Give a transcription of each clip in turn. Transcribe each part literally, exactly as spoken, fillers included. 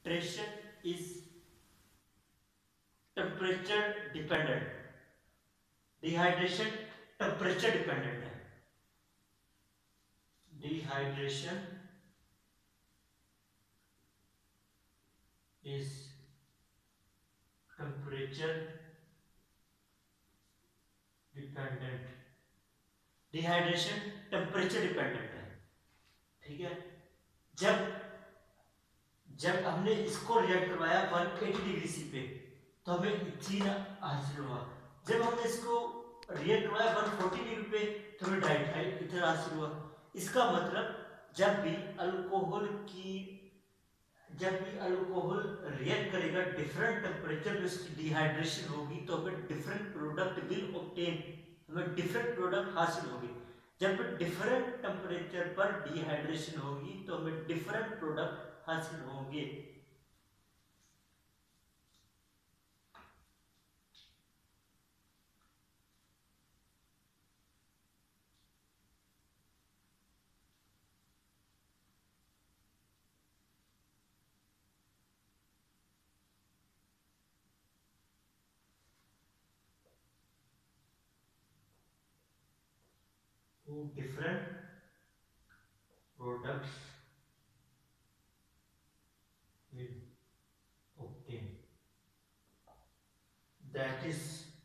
Dehydration is temperature dependent. Dehydration temperature dependent है। Dehydration is temperature dependent. Dehydration temperature dependent है। ठीक है। जब जब हमने इसको रिएक्ट करवाया एक सौ अस्सी डिग्री सी पे तो हमें इथीन हासिल हुआ। जब हमने इसको रिएक्ट करवाया एक सौ चालीस डिग्री पे तो हमें डाइथाइल ईथर हासिल हुआ। इसका मतलब जब भी अल्कोहल की जब भी अल्कोहल रिएक्ट करेगा डिफरेंट टेम्परेचर पे उसकी डिहाइड्रेशन होगी तो हमें डिफरेंट प्रोडक्ट विल ऑब्टेन, हमें डिफरेंट प्रोडक्ट हासिल होगी। जब डिफरेंट टेम्परेचर पर डिहाइड्रेशन होगी तो हमें डिफरेंट प्रोडक्ट हासिल होंगे। Different products will obtain, that is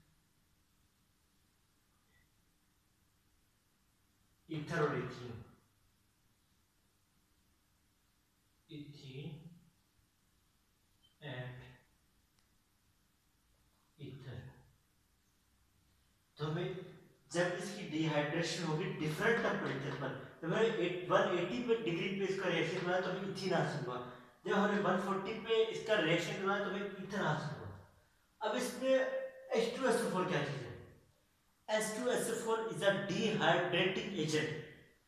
ether or ethene, ethene and ether। तो हमें जब इसकी डिहाइड्रेशन होगी डिफरेंट टेम्परेचर पर, तो हमें एक सौ अस्सी पे डिग्री पे इसका रिएक्शन हुआ तो हमें इथीन हासिल हुआ। जब हमने एक सौ चालीस पे इसका रिएक्शन हुआ तो हमें ईथर हासिल हुआ। अब इसमें H two S O four क्या चीज है? H two S O four is a dehydrating agent.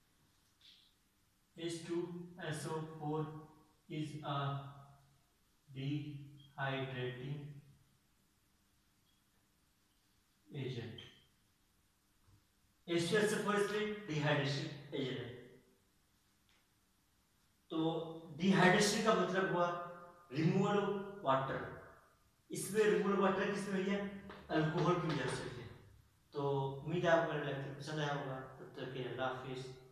H two S O four is a dehydrating agent। H two S O four dehydration agent है। तो dehydration का मतलब हुआ removal of water. इसमें removal water किसमें है? Alcohol की वजह से है। तो उम्मीद है आपको लेक्चर पसंद आया होगा। तब तक के लिए अल्लाह हाफिज।